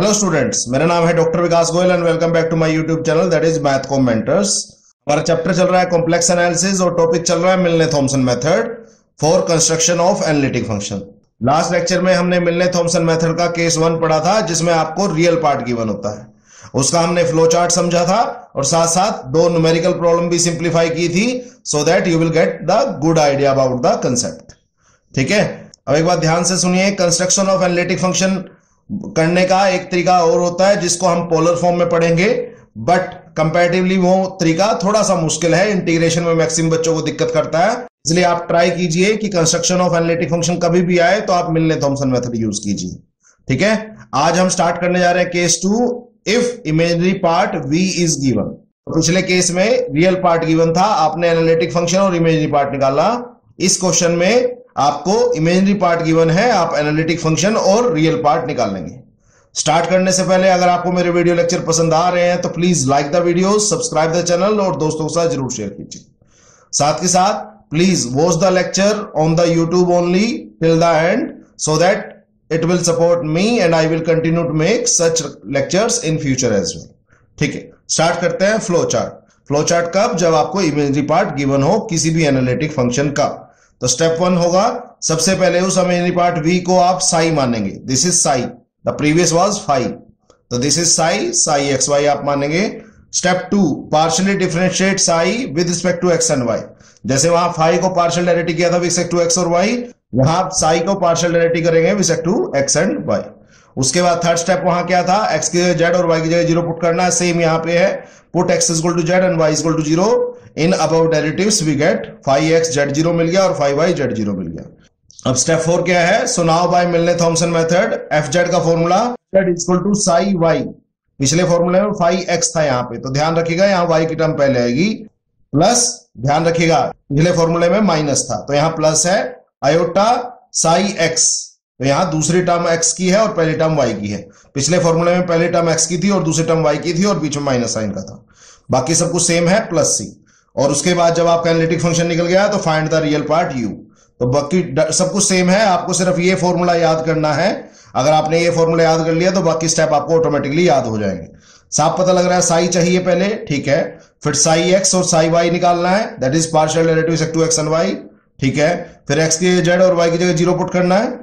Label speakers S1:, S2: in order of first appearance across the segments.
S1: Hello students, मेरा नाम है doctor Vikas Goyal and welcome back to my YouTube channel that is math com mentors. हमारा chapter चल रहा है कॉम्प्लेक्स एनालिसिस और टॉपिक चल रहा है Milne Thomson method for construction of analytic function. Last lecture में हमने मिलने थॉमसन मेथड का केस 1 पढ़ा था जिसमें आपको रियल पार्ट गिवन होता है, उसका हमने फ्लो चार्ट समझा था और साथ साथ दो न्यूमेरिकल प्रॉब्लम भी सिंप्लीफाई की थी so that you will get the good idea about the concept. ठीक है, अब एक बात ध्यान से सुनिए, कंस्ट्रक्शन ऑफ एनालिटिक फंक्शन करने का एक तरीका और होता है जिसको हम पोलर फॉर्म में पढ़ेंगे, बट कंपैरेटिवली वो तरीका थोड़ा सा मुश्किल है, इंटीग्रेशन में मैक्सिमम बच्चों को दिक्कत करता है। इसलिए आप ट्राई कीजिए कि कंस्ट्रक्शन ऑफ एनालिटिक फंक्शन कभी भी आए तो आप मिलने थॉमसन मेथड यूज कीजिए। ठीक है, आज हम स्टार्ट करने जा रहे हैं case 2, if imaginary part v is given. पिछले केस में रियल पार्ट गिवन था, आपने एनालिटिक फंक्शन और इमेजिनरी पार्ट निकाला। इस क्वेश्चन में आपको इमेजिनरी पार्ट गिवन है, आप एनालिटिक फंक्शन और रियल पार्ट निकाल लेंगे। स्टार्ट करने से पहले अगर आपको मेरे वीडियो लेक्चर पसंद आ रहे हैं तो please like the video, subscribe the channel और दोस्तों के साथ जरूर शेयर कीजिए। साथ के साथ please watch the lecture on the YouTube only till the end so that it will support me and I will continue to make such lectures in future as well. ठीक है, स्टार्ट करते हैं flow chart. Flow chart कब? जब आपको imaginary part given हो किसी भी एनालिटिक फंक्शन का। तो स्टेप 1 होगा, सबसे पहले उस इमेजिनरी पार्ट v को आप साई मानेंगे। This is psi, the previous was phi, तो this is psi, psi x y आप मानेंगे। Step 2, partially differentiate psi with respect to x and y. जैसे वहां फाई को पार्शियल डेरिवेटिव किया था विद रिस्पेक्ट टू एक्स और वाई, यहां आप साई को पार्शियल डेरिवेटिव करेंगे with respect to x and y. उसके बाद थर्ड स्टेप वहां क्या था, एक्स की जगह जेड और वाई की जगह 0 पुट करना है। सेम यहां पे है, put x equal to z and y equal to 0 in above derivatives we get 5x z0 मिल गया और 5y z0 मिल गया। अब स्टेप 4 क्या है, so now by Milne Thomson method fz का formula z equal to psi y। पिछले फॉर्मूले में 5x था यहाँ पे, तो ध्यान रखिएगा यहाँ y की टर्म पहले आएगी, प्लस ध्यान रखिएगा पिछले फॉर्मूले में माइनस था तो यहाँ प्लस है आयोटा साई x, तो यहां दूसरी टर्म x की है और पहली टर्म y की है। पिछले फॉर्मूले में पहली टर्म x की थी और दूसरी टर्म y की थी और बीच में माइनस साइन का था। बाकी सब कुछ सेम है, प्लस c। और उसके बाद जब आपका एनालिटिक फंक्शन निकल गया तो find the real part u। तो बाकी सब कुछ सेम है, आपको सिर्फ ये फॉर्मूला याद करना है। अगर आपने ये फॉर्मूला याद कर लिया तो बाकी स्टेप आपको ऑटोमेटिकली याद हो जाएंगे। साफ पता लग रहा है, साई चाहिए पहले, ठीक है, फिर साई x और साई y निकालना है, that is partial derivative to x and y. ठीक है, फिर x की जगह z और y की जगह 0 पुट करना है,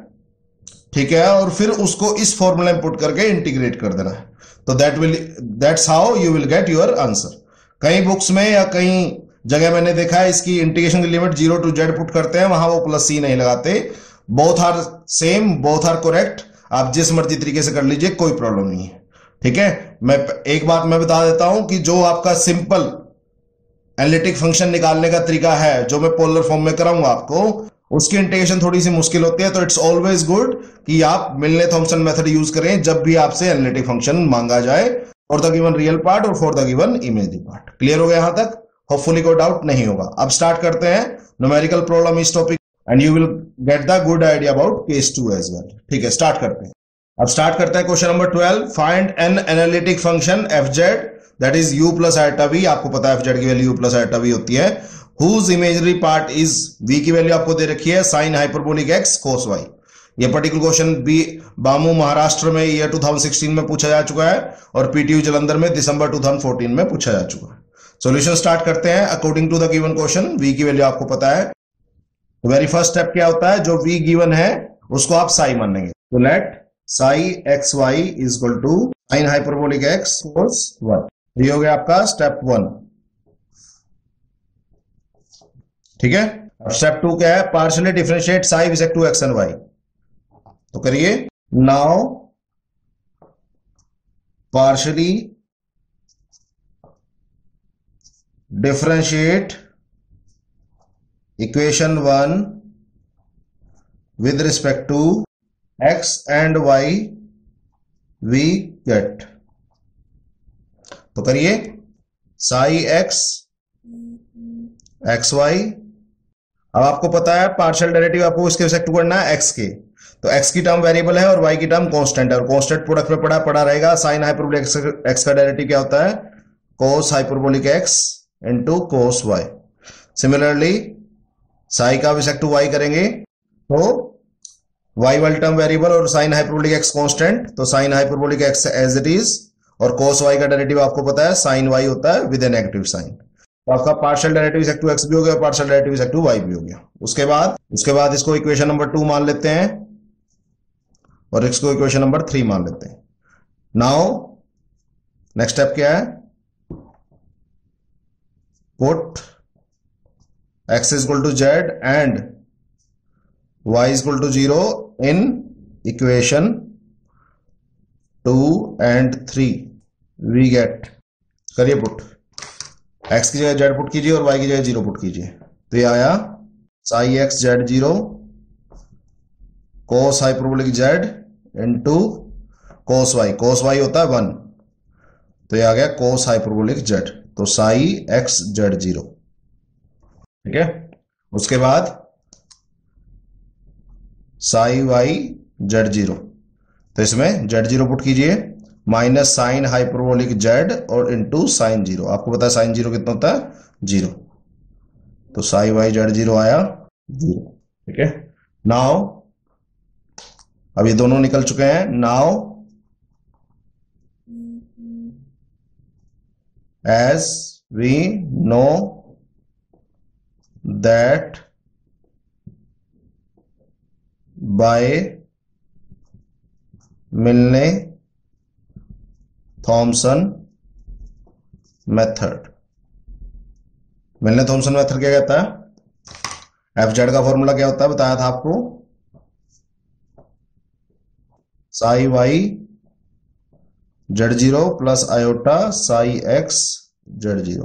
S1: ठीक है, और फिर उसको इस फॉर्मूले में पुट करके इंटीग्रेट कर देना है। तो that's how you will get your answer. कई बुक्स में या कई जगह मैंने देखा है इसकी इंटीग्रेशन की लिमिट 0 टू z पुट करते हैं, वहां वो प्लस c नहीं लगाते। Both are same, both are correct, आप जिस मर्जी तरीके से कर लीजिए, कोई प्रॉब्लम नहीं है। ठीक है, मैं एक बात मैं बता देता हूं कि जो आपका सिंपल एनालिटिक फंक्शन निकालने का तरीका है जो मैं पोलर फॉर्म में कराऊंगा आपको, उसकी इंटीग्रेशन थोड़ी सी मुश्किल होती है। तो इट्स ऑलवेज गुड कि आप मिलने थॉमसन मेथड यूज करें जब भी आपसे एनालिटिक फंक्शन मांगा जाए, for the given real part और for the given imaginary part. Clear हो गया यहां तक? होपफुली कोई डाउट नहीं होगा। अब स्टार्ट करते हैं न्यूमेरिकल प्रॉब्लम इस topic and you will get the good idea about case 2 as well. ठीक है, स्टार्ट करते हैं। अब स्टार्ट करते हैं question number 12, find an analytic function fz that is u plus iota v। आपको पता है fz की value u plus iota v होती है। Whose imaginary part is v की वैल्यू आपको दे रखी है sin hyperbolic x cos y। ये particular question B BAMU Maharashtra में ईयर 2016 में पूछा जा चुका है और पीटीयू जालंधर में दिसंबर 2014 में पूछा जा चुका है। सॉल्यूशन स्टार्ट करते हैं according to the given question. v की वैल्यू आपको पता है, तो वेरी फर्स्ट स्टेप क्या होता है, जो v गिवन है उसको आप साई मानेंगे। तो let psi x y is equal to sin hyperbolic x cos y। ये हो गया आपका स्टेप 1। ठीक है, अब स्टेप 2 क्या है, partially differentiate psi with respect to x and y. तो करिए, now partially differentiate equation 1 with respect to x and y we get. तो करिए, साई एक्स एक्स वाई। अब आपको पता है पार्शियल डेरिवेटिव आपको इसके रिस्पेक्ट टू करना है x के, तो x की टर्म वेरिएबल है और y की टर्म कांस्टेंट है और कांस्टेंट प्रोडक्ट में पड़ा रहेगा। साइन हाइपरबोलिक x का डेरिवेटिव क्या होता है, cos hyperbolic x into cos y। Similarly psi का रिस्पेक्ट टू y करेंगे तो वाई वाली टर्म वेरिएबल और साइन हाइपरबोलिक एक्स कांस्टेंट, तो sine hyperbolic x as it is, और कोस वाई का डेरिवेटिव आपको पता है साइन वाई होता है विद ए नेगेटिव साइन। तो आपका partial derivative sec to x भी हो गया, partial derivative sec to y भी हो गया। उसके बाद इसको इक्वेशन नंबर 2 मान लेते हैं और इसको इक्वेशन नंबर 3 मान लेते हैं। नाउ नेक्स्ट स्टेप क्या है, put x is equal to z and y is equal to 0 in equation 2 and 3 we get, करिए पुट, x की जगह z पुट कीजिए और y की जगह 0 पुट कीजिए। तो ये आया psi x z0 cos hyperbolic z into cos y होता है 1, तो ये आ गया cos हाइपरबोलिक z, तो साई x z0। ठीक है, उसके बाद साई वाई z0, तो इसमें z0 पुट कीजिए माइनस साइन हाइपरबोलिक z और इंटू साइन 0, आपको पता है साइन 0 कितना होता है 0, तो साई वाई z0 आया 0। ठीक है, नाउ अब ये दोनों निकल चुके हैं। Now as we know that by Milne Thomson method, Milne Thomson method क्या कहता है, एफ जेड का फॉर्मूला क्या होता है बताया था आपको, psi y z0 plus iota psi x z0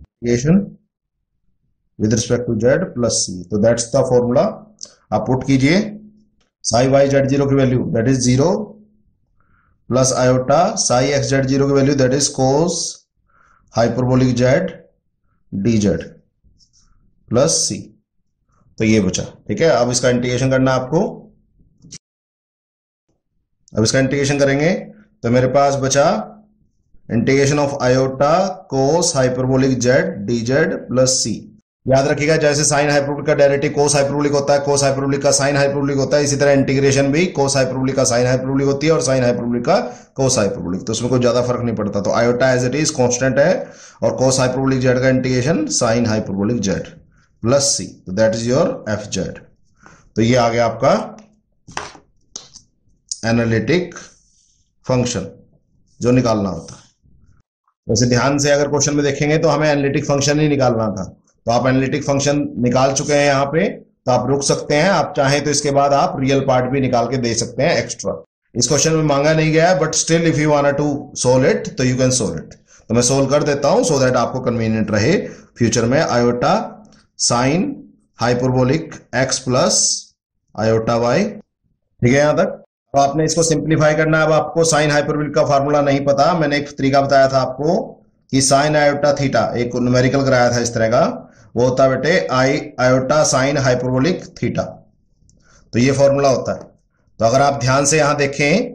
S1: with respect to z plus सी, तो दैट्स द फॉर्मूला। आप पुट कीजिए साई वाई z0 की value that is 0 plus iota psi x z0 की value that is cos hyperbolic z dz plus सी, तो ये बचा। ठीक है, अब इसका इंटीग्रेशन करना आपको, अब इसका इंटीग्रेशन करेंगे तो मेरे पास बचा integration of iota cos hyperbolic z dz plus C. याद रखिएगा जैसे साइन हाइपरबोलिक का डेरिवेटिव कोस हाइपरबोलिक होता है, कोस हाइपरबोलिक का साइन हाइपरबोलिक होता है, इसी तरह इंटीग्रेशन भी कोस हाइपरबोलिक का साइन हाइपरबोलिक होती है और साइन हाइपरबोलिक का कोस हाइपरबोलिक, तो उसमें कोई ज्यादा फर्क नहीं पड़ता। तो iota as it is constant है और कोस हाइपरबोलिक जेड का integration sine hyperbolic z plus सी, तो that is your f z. तो ये आ गया आपका एनालिटिक फंक्शन जो निकालना होता है। वैसे ध्यान से अगर क्वेश्चन में देखेंगे तो हमें एनालिटिक फंक्शन ही निकालना था, तो आप एनालिटिक फंक्शन निकाल चुके हैं यहाँ पे, तो आप रुक सकते हैं, आप चाहें तो इसके बाद आप रियल पार्ट भी निकाल के दे सकते हैं एक्स्ट्रा। इस क्वेश्चन में मांगा नहीं गया है but still if you want to solve it तो यू कैन सोल्व इट, तो मैं सोल्व कर देता हूं सो दैट आपको कन्वीनियंट रहे फ्यूचर में। Iota sine hyperbolic x plus iota y, ठीक है यहां तक। तो आपने इसको सिंप्लीफाई करना है। अब आपको साइन हाइपरबोलिक का फार्मूला नहीं पता, मैंने एक तरीका बताया था आपको कि साइन आयोटा थीटा, एक न्यूमेरिकल कराया था इस तरह का, वो होता है बेटे i iota sine hyperbolic theta, तो ये फॉर्मूला होता है। तो अगर आप ध्यान से यहां देखें,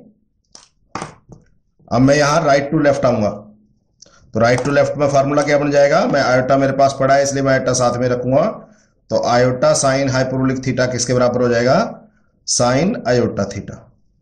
S1: अब मैं यहां राइट टू लेफ्ट आऊंगा, तो राइट टू लेफ्ट में फार्मूला क्या बन जाएगा, मैं आयोटा मेरे पास पड़ा है इसलिए मैं आयोटा साथ में रखूंगा, तो आयोटा साइन हाइपरबोलिक थीटा किसके बराबर हो जाएगा, साइन आयोटा थीटा।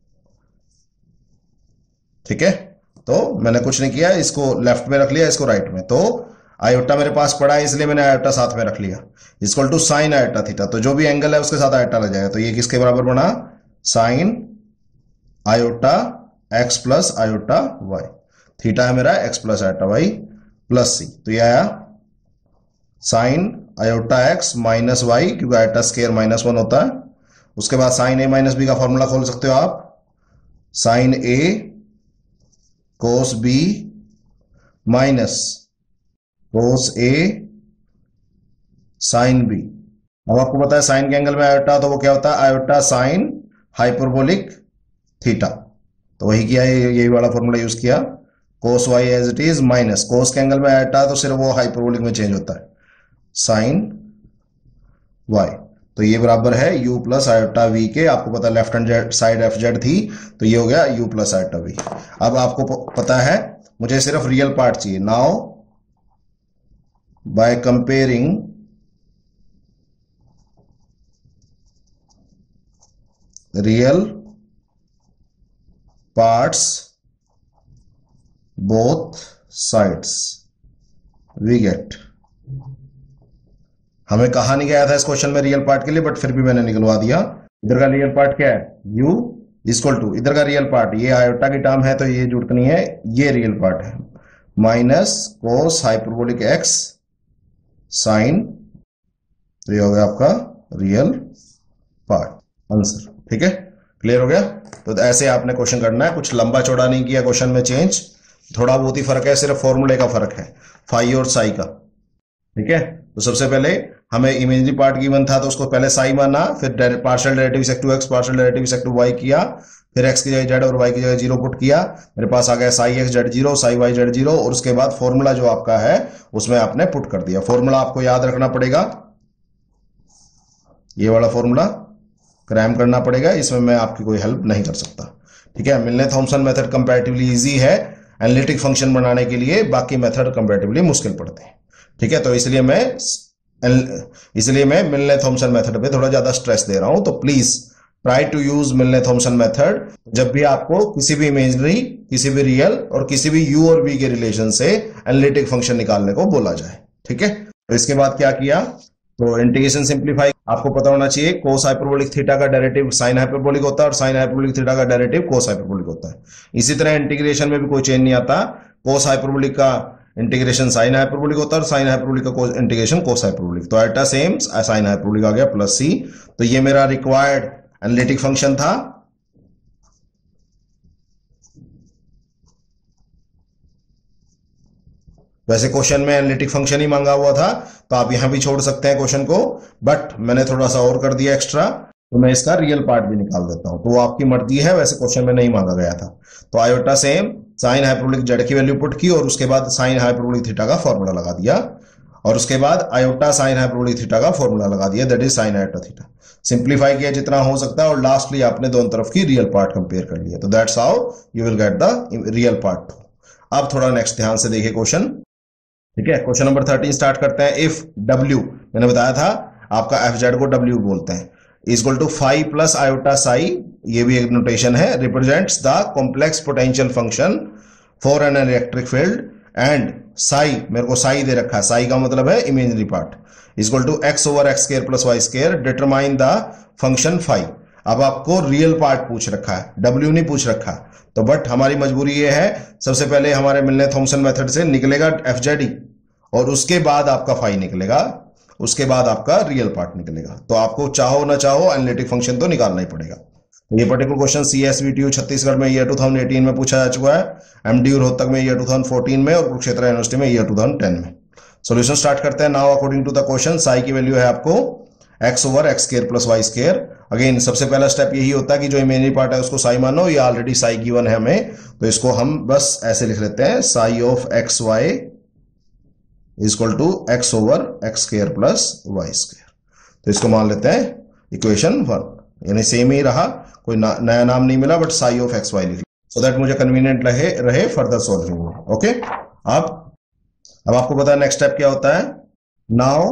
S1: ठीक है, तो मैंने कुछ नहीं किया, इसको लेफ्ट में रख लिया, इसको राइट में, तो आयोटा मेरे पास पड़ा है इसलिए मैंने आयोटा साथ में रख लिया, equal to sine iota theta, तो जो भी एंगल है उसके साथ आयोटा लग जाएगा, तो ये किसके बराबर बना, sine iota x plus iota y, theta है मेरा x plus iota y plus सी, तो ये आया sine iota x minus y, क्योंकि आयोटा स्क्वायर -1 होता है। उसके बाद साइन ए माइनस बी का फॉर्मूला खोल सकते हो आप, sine A cos B minus cos A sine B. अब आपको पता है साइन के एंगल में आयोटा, तो वो क्या होता है, आयोटा साइन हाइपरबोलिक थीटा, तो वही किया, यही वाला फॉर्मूला यूज किया, cos y as it is minus cos के एंगल में आयोटा तो सिर्फ वो हाइपरबोलिक में चेंज होता है, साइन वाई, तो ये बराबर है u प्लस आयोटा वी के। आपको पता है left hand side f z थी, तो ये हो गया u प्लस आयोटा वी। अब आपको पता है मुझे सिर्फ रियल पार्ट चाहिए। Now by comparing real parts both sides we get. हमें कहा नहीं गया था इस क्वेश्चन में रियल पार्ट के लिए, बट फिर भी मैंने निकलवा दिया। इधर का रियल पार्ट क्या है, u इक्वल टू, इधर का रियल पार्ट ये आयोटा की टर्म है तो ये जुड़कनी है, ये रियल पार्ट है, minus cos hyperbolic x sine, तो ये हो गया आपका रियल पार्ट आंसर। ठीक है, क्लियर हो गया। तो ऐसे आपने क्वेश्चन करना है, कुछ लंबा चौड़ा नहीं किया क्वेश्चन में चेंज, थोड़ा बहुत ही फर्क है, सिर्फ फॉर्मूले का फर्क है फाई और साई का। ठीक है, तो सबसे पहले हमें इमेजरी पार्ट गिवन था तो उसको पहले साई माना, फिर partial derivative sec to x partial derivative sec to y किया, फिर एक्स की जगह जेड और वाई की जगह जीरो पुट किया, मेरे पास आ गया psi x z zero psi y z zero, और उसके बाद फॉर्मूला जो आपका है उसमें आपने पुट कर दिया। फॉर्मूला आपको याद रखना पड़ेगा, ये वाला फॉर्मूला क्रैम करना पड़ेगा, इसमें मैं आपकी कोई हेल्प नहीं कर सकता। ठीक है, Milne Thomson method comparatively easy है एनालिटिक फंक्शन बनाने के लिए, बाकी मेथड कंपैरेटिवली मुश्किल पड़ते हैं। ठीक है, तो इसलिए मैं मिलने थॉमसन मेथड पे थोड़ा ज्यादा स्ट्रेस दे रहा हूं। तो please try to use Milne Thomson method जब भी आपको किसी भी इमेजनरी, किसी भी रियल और किसी भी u और v के रिलेशन से एनालिटिक फंक्शन निकालने को बोला जाए। ठीक है, तो इसके बाद क्या किया, तो इंटीग्रेशन सिंप्लीफाई आपको पता होना चाहिए, कोस हाइपरबोलिक थीटा का डेरिवेटिव साइन हाइपरबोलिक होता है और साइन हाइपरबोलिक थीटा का डेरिवेटिव कोस हाइपरबोलिक होता है। इसी तरह इंटीग्रेशन में भी कोई चेंज नहीं आता, कोस हाइपरबोलिक का इंटीग्रेशन साइन हाइपरबोलिक होता है और साइन हाइपरबोलिक का इंटीग्रेशन कोस हाइपरबोलिक। तो एटा सेम साइन हाइपरबोलिक आ गया प्लस सी, तो ये मेरा रिक्वायर्ड एनालिटिक फंक्शन था। वैसे क्वेश्चन में एनालिटिक फंक्शन ही मांगा हुआ था तो आप यहां भी छोड़ सकते हैं क्वेश्चन को, बट मैंने थोड़ा सा और कर दिया एक्स्ट्रा, तो मैं इसका रियल पार्ट भी निकाल देता हूं, तो वो आपकी मर्जी है, वैसे क्वेश्चन में नहीं मांगा गया था। तो iota same sine hyperbolic z की वैल्यू पुट की और उसके बाद साइन हाइपरबोलिक थीटा का फॉर्मूला लगा दिया, और उसके बाद आयोटा साइन हाइपरबोलिक थीटा का फॉर्मूला लगा दिया, that is sine iota theta. Simplify किया जितना हो सकता है और लास्टली आपने दोनों तरफ की रियल पार्ट कंपेयर कर लिया, तो that's how you will get the real part. अब थोड़ा नेक्स्ट ध्यान से देखिए क्वेश्चन। ठीक है, क्वेश्चन नंबर 13 स्टार्ट करते हैं। इफ W, मैंने बताया था आपका एफ जेड को W बोलते हैं, equal to phi plus iota psi, ये भी एक नोटेशन है, represents the complex potential function for an electric field and psi, मेरे को साई दे रखा है, साई का मतलब है imaginary part, equal to x over x square plus y square, determine the function phi. अब आपको रियल पार्ट पूछ रखा है, W नहीं पूछ रखा, तो बट हमारी मजबूरी ये है, सबसे पहले हमारे मिलने थॉमसन मेथड से निकलेगा एफ जेड ही, और उसके बाद आपका फाई निकलेगा, उसके बाद आपका रियल पार्ट निकलेगा। तो आपको चाहो ना चाहो एनालिटिक फंक्शन तो निकालना ही पड़ेगा। तो ये पर्टिकुलर क्वेश्चन CSVTU छत्तीसगढ़ में ईयर 2018 में पूछा जा चुका है, MDU रोहतक में ईयर 2014 में और कुरुक्षेत्र यूनिवर्सिटी में ईयर 2010 में। सॉल्यूशन स्टार्ट करते हैं। Now according to the question psi की वैल्यू है आपको x over x square plus y square. Again सबसे पहला स्टेप यही होता है कि जो इमेजनरी पार्ट है उसको साई मानो, ये ऑलरेडी साई गिवन है हमें, तो इसको हम बस ऐसे लिख लेते हैं, psi of x y equal to x over x square plus y square. तो इसको मान लेते हैं इक्वेशन 1, यानी सेम ही रहा, कोई नया नाम नहीं मिला, but psi of x y लिख, सो दैट मुझे कन्वीनियंट रहे फर्दर सॉल्विंग में। ओके, अब आपको पता है नेक्स्ट स्टेप क्या होता है। Now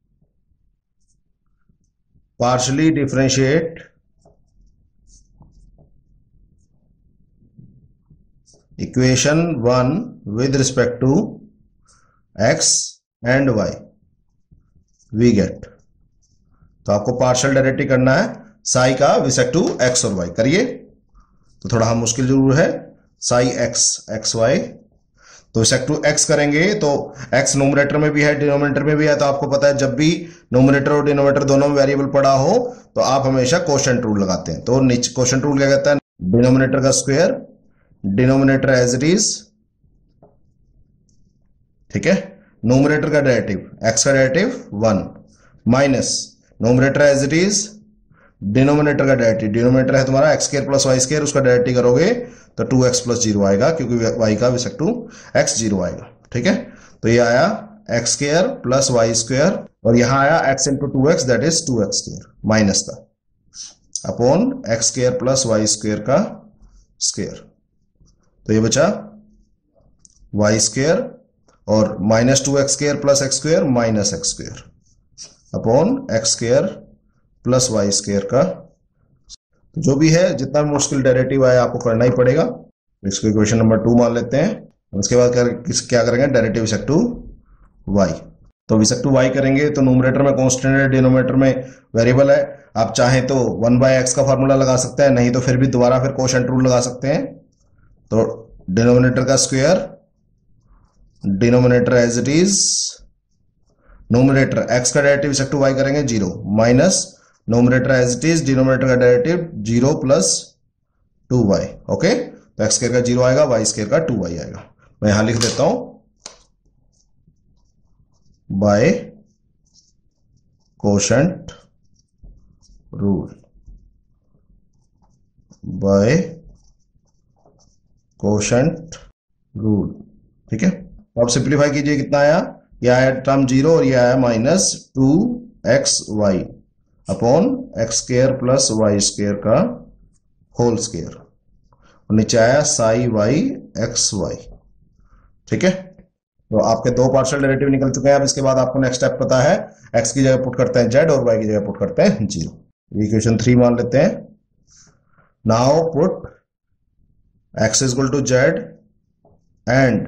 S1: partially differentiate equation 1 with respect to x and y, we get. तो आपको पार्शियल डेरिवेटिव करना है साई का विसेक्ट टू x और y, करिए। तो थोड़ा हम मुश्किल जरूर है, साई x एक्स वाई, तो विसेक्ट टू x करेंगे तो x नोमिनेटर में भी है डिनोमिनेटर में भी है, तो आपको पता है जब भी नोमिनेटर और डिनोमिनेटर दोनों में वेरिएबल पड़ा हो तो आप हमेशा कोशेंट रूल लगाते हैं। तो नीचे कोशेंट रूल क्या कहता है, डिनोमिनेटर का square, denominator as it is, ठीक है, नोमिनेटर का डेरिवेटिव x का derivative 1 minus numerator as it is, denominator का डेरिवेटिव, डिनोमिनेटर है तुम्हारा x square plus y square, उसका डेरिवेटिव करोगे तो 2x प्लस 0 आएगा, क्योंकि y का विसेक्ट टू x 0 आएगा। ठीक है, तो ये आया x square plus y square, और यहां आया x into 2x that is 2x square minus का upon x square plus y square का स्क्वायर, तो ये बचा वाई स्क्वायर और minus 2x square plus x square minus x square upon x square plus y square का, तो जो भी है, जितना भी मुश्किल डेरिवेटिव आया आपको करना ही पड़ेगा। इसको इक्वेशन नंबर 2 मान लेते हैं। उसके बाद क्या करेंगे, डेरिवेटिव विसेक्ट टू वाई। तो विसेक्ट टू वाई करेंगे तो न्यूमरेटर में कांस्टेंट है, डिनोमिनेटर में वेरिएबल है। आप चाहें तो 1/x का फॉर्मूला लगा सकते हैं, नहीं तो फिर भी दोबारा फिर कोशेंट रूल लगा सकते हैं। तो डिनोमिनेटर का square, denominator as it is, numerator x का डेरिवेटिव विसेक्ट टू y करेंगे 0 minus numerator as it is, denominator का डेरिवेटिव 0 प्लस 2y। ओके, तो x स्क्वायर का 0 आएगा, y स्क्वायर का 2y आएगा। मैं यहां लिख देता हूं by quotient rule, by quotient rule. ठीक है, तो आप सिंप्लीफाई कीजिए, कितना आया, यह आया टर्म 0 और यह आया minus 2xy upon x square plus y square का होल स्क्वायर, और नीचे आया साई वाई एक्स वाई। ठीक है, तो आपके दो पार्शियल डेरिवेटिव निकल चुके हैं। अब इसके बाद आपको नेक्स्ट स्टेप पता है, x की जगह पुट करते हैं z और y की जगह पुट करते हैं 0। इक्वेशन 3 मान लेते हैं। Now put x is equal to z and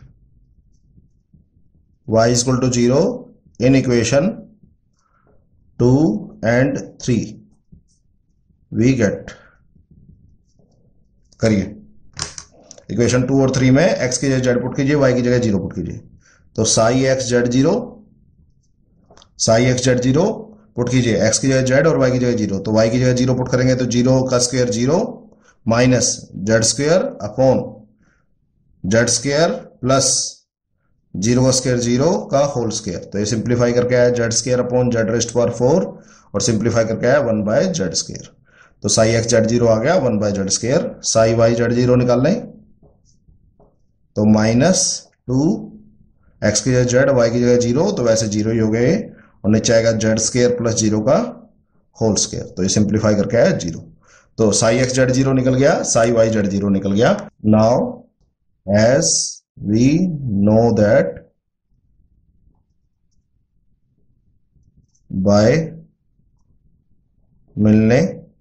S1: y is equal to 0 in equation 2 and 3। We get, करिए, इक्वेशन 2 और 3 में x की जगह z पुट कीजिए, y की जगह 0 पुट कीजिए। तो psi x z 0, psi x z 0 put कीजिए, x की जगह z और y की जगह 0। तो y की जगह 0 पुट करेंगे तो 0 का square 0 minus z square upon z square plus 0 का स्क्वायर 0 का होल स्क्वायर। तो ये सिंप्लीफाई करके आया z square upon z raised power 4 और सिंप्लीफाई करके आया 1/z स्क्वायर। तो साई एक्स जेड 0 आ गया 1/z square. Sai y z 0 निकाल लें तो माइनस 2 x की जगह z, y की जगह 0, तो वैसे 0 ही हो गए, और नीचे आएगा जेड स्क्वायर प्लस 0 का होल स्क्वायर। तो ये सिंप्लीफाई करके आया 0। तो साई एक्स जेड 0 निकल गया, साई वाई जेड 0 निकल गया। Now as we know that by Milne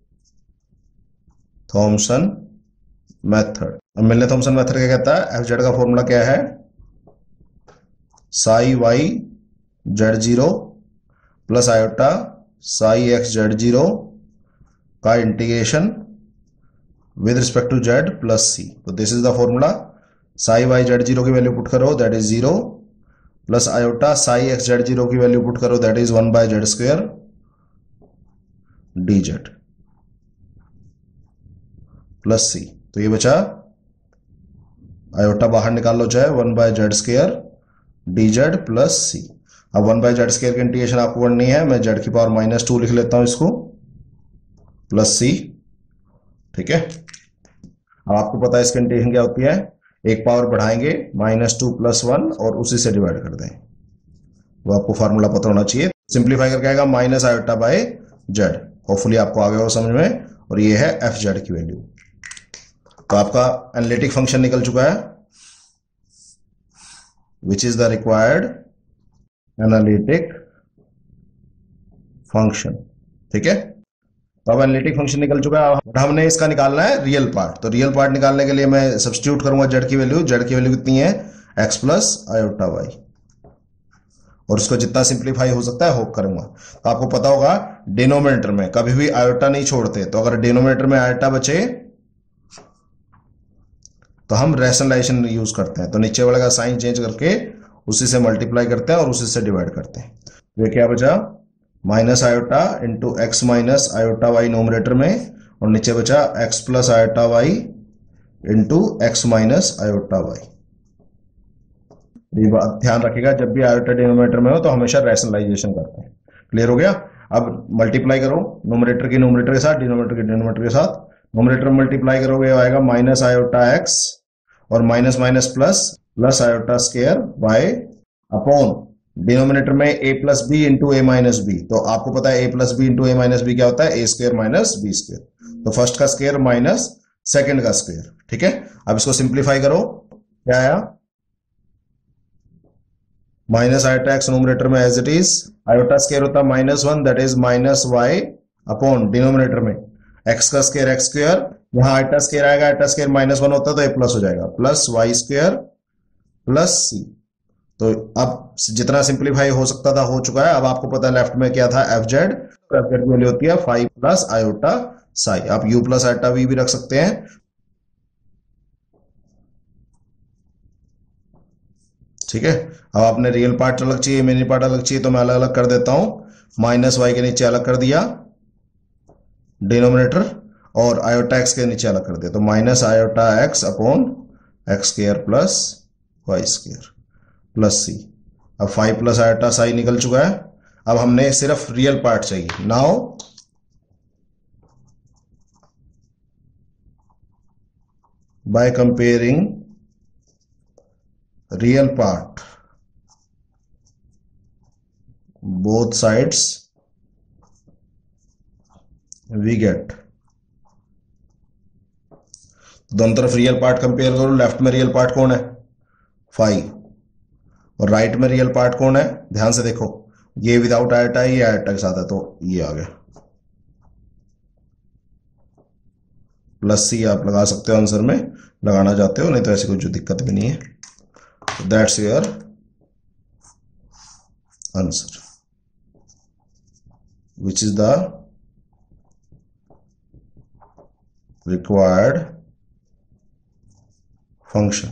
S1: Thomson method. Milne Thomson method क्या कहता है, एफ जेड का फॉर्मूला क्या है, psi y z 0 plus iota psi x z 0 का integration with respect to z plus सी। तो this is the formula, psi y z 0 की value put करो that is 0 plus iota psi x z 0 की value put करो that is 1/z square d z plus सी। तो ये बचा, iota बाहर निकाल लो चाहे, 1/z square d z plus c. अब 1/z स्क्वायर की इंटीग्रेशन आपको करनी है, मैं z की पावर -2 लिख लेता हूं इसको, प्लस सी। ठीक है, अब आपको पता है इसकी इंटीग्रेशन क्या होती है, एक पावर बढ़ाएंगे -2 + 1 और उसी से डिवाइड कर दें, वो आपको फार्मूला पता होना चाहिए। सिंप्लीफाई करके आएगा minus iota by z. Hopefully आपको आ गया हो समझ में, और ये है एफ जेड की वैल्यू। तो आपका एनालिटिक फंक्शन निकल चुका है, which is the required analytic function। ठीक है, तो अब एनालिटिक फंक्शन निकल चुका है। अब हमने इसका निकालना है रियल पार्ट। तो रियल पार्ट निकालने के लिए मैं सब्स्टिट्यूट करूंगा जेड की वैल्यू। जेड की वैल्यू कितनी है, x प्लस आयोटा वाई, और उसको जितना सिंप्लीफाई हो सकता है होप करूंगा। तो आपको पता होगा डिनोमिनेटर में कभी भी आयोटा नहीं छोड़ते, तो अगर डिनोमिनेटर में आयोटा बचे तो हम रैशनलाइजेशन यूज करते हैं। तो नीचे वाले का साइन चेंज करके उसी से मल्टीप्लाई करते हैं और उसी से डिवाइड करते हैं। तो ये क्या बचा, minus iota into x minus iota y numerator में, और नीचे बचा x plus iota y into x minus iota y. ये बात ध्यान रखिएगा, जब भी आयोटा डिनोमिनेटर में हो तो हमेशा रैशनलाइजेशन करते हैं। क्लियर हो गया। अब मल्टीप्लाई करो नोमिनेटर की नोमिनेटर के साथ, डिनोमिनेटर की डिनोमिनेटर के साथ। नोमिनेटर मल्टीप्लाई करोगे आएगा माइनस आयोटा एक्स और minus minus plus plus iota square by upon denominator में a plus b into a minus b. तो आपको पता है a plus b into a minus b क्या होता है, a square minus b square. तो फर्स्ट का स्क्वायर माइनस सेकंड का स्क्वायर। ठीक है, अब इसको सिंप्लीफाई करो, क्या आया, माइनस आयोटा एक्स नोमिनेटर में as it is, iota square होता है -1 that is -y upon denominator में एक्स का स्क्वायर एक्स स्क्वायर, यहाँ आइटा स्क्वायर आएगा, आइटा स्क्वायर -1 होता है तो ये प्लस हो जाएगा, प्लस वाई स्क्वायर प्लस सी। तो अब जितना सिंप्लीफाई हो सकता था हो चुका है। अब आपको पता है लेफ्ट में क्या था, एफ जेड की वैल्यू होती है 5 प्लस आयोटा साई। आप यू प्लस आयोटा वी भी रख सकते हैं। ठीक है, अब आपने रियल पार्ट अलग चाहिए, इमेजिनरी पार्ट अलग चाहिए, तो मैं अलग अलग कर देता हूं। माइनस वाई के नीचे अलग कर दिया डिनोमिनेटर, और आयोटा एक्स के नीचे अलग कर दिया, तो minus iota x upon x square plus y square plus c. अब 5 प्लस आयोटा साई निकल चुका है। अब हमने सिर्फ रियल पार्ट चाहिए। Now by comparing real part both sides we get, दोनों तरफ रियल पार्ट कंपेयर करो। लेफ्ट में रियल पार्ट कौन है, 5, और राइट में रियल पार्ट कौन है, ध्यान से देखो, ये विदाउट आयोटा है, ये आयोटा के साथ है, तो ये आ गया। प्लस सी आप लगा सकते हो आंसर में, लगाना चाहते हो, नहीं तो ऐसी कोई दिक्कत भी नहीं है। That's your answer, which is the required function।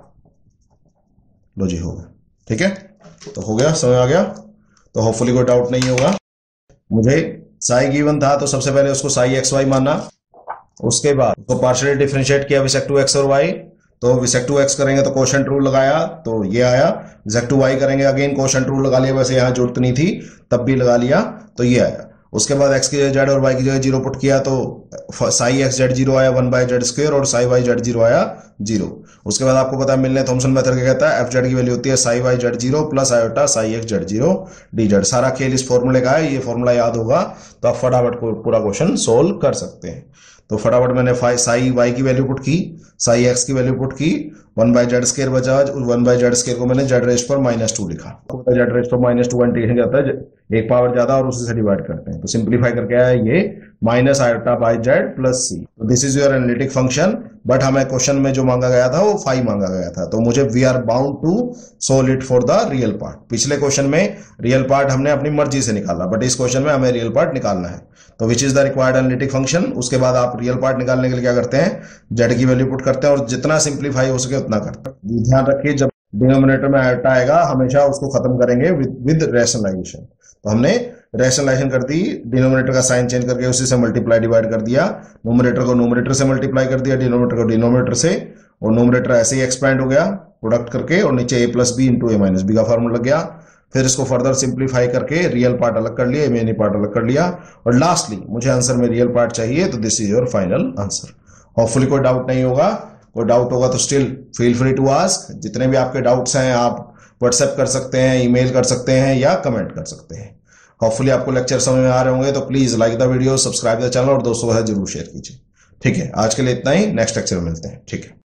S1: लो जी, हो गया। ठीक है, तो हो गया, समझ आ गया, तो होपफुली कोई डाउट नहीं होगा। मुझे साई गिवन था तो सबसे पहले उसको साई एक्स वाई माना, उसके बाद उसको पार्शियली डिफरेंशिएट किया विसेक टू एक्स और वाई, तो विसेक टू एक्स करेंगे तो कोशेंट रूल लगाया तो ये आया, विसेक टू वाई करेंगे अगेन कोशेंट रूल लगा लिया, वैसे यहाँ जरूरत नहीं थी तब भी लगा लिया तो ये आया। उसके बाद एक्स की जगह जेड और वाई की जगह जीरो पुट किया तो साई एक्स जेड जीरो आया 1 बाय जेड स्क्वायर, और साई वाई जेड जीरो आया 0। उसके बाद आपको पता है मिलने थॉमसन मेथड क्या कहता है, एफ जेड की वैल्यू होती है psi y z zero plus iota psi x z zero d z. सारा खेल इस फॉर्मूले का है, ये फॉर्मूला याद होगा तो आप फटाफट पूरा क्वेश्चन सोल्व कर सकते हैं। तो फटाफट मैंने साई वाई की वैल्यू पुट की, साई एक्स की वैल्यू पुट की, 1 बाय जेड स्क्वायर बचा, 1 बाय जेड स्क्वायर को मैंने जेड रेज पर -2 लिखा। जेड रेज पर -2 इंटीग्रेशन जाता है, एक पावर ज्यादा और उसी से डिवाइड करते हैं, तो सिंप्लीफाई करके आया ये minus iota by z plus c. This is your analytic function, but हमें क्वेश्चन में जो मांगा गया था वो 5 मांगा गया था, तो मुझे we are bound to solve it for the real part. पिछले क्वेश्चन में रियल पार्ट हमने अपनी मर्जी से निकाला, बट इस क्वेश्चन में हमें रियल पार्ट निकालना है, तो which is the required analytic function. उसके बाद आप रियल पार्ट निकालने के लिए क्या करते हैं, जेड की वैल्यू पुट करते हैं और जितना सिंप्लीफाई हो सके उतना करते हैं। ध्यान रखिए जब डिनोमिनेटर में आयोटा आएगा हमेशा उसको खत्म करेंगे विद रैशनलाइजेशन। तो हमने रैशनलाइजेशन कर दी, डिनोमिनेटर का साइन चेंज करके उसी से मल्टीप्लाई डिवाइड कर दिया, नोमिनेटर को नोमिनेटर से मल्टीप्लाई कर दिया, डिनोमिनेटर को डिनोमिनेटर से, और नोमिनेटर ऐसे ही एक्सपैंड हो गया प्रोडक्ट करके, और नीचे a plus b into a minus B का फॉर्मूला लग गया। फिर इसको फर्दर सिंप्लीफाई करके रियल पार्ट अलग कर लिया, इमेजिनरी पार्ट अलग कर लिया, और लास्टली मुझे आंसर में रियल पार्ट चाहिए, तो this is your final answer. Hopefully कोई डाउट नहीं होगा, कोई डाउट होगा तो still feel free to ask. जितने भी आपके डाउट्स हैं आप व्हाट्सएप कर सकते हैं, ईमेल कर सकते हैं या कमेंट कर सकते हैं। होपफुली आपको लेक्चर समझ में आ रहे होंगे, तो please like the video, subscribe the channel और दोस्तों के साथ जरूर शेयर कीजिए। ठीक है, आज के लिए इतना ही, नेक्स्ट लेक्चर में मिलते हैं। ठीक है।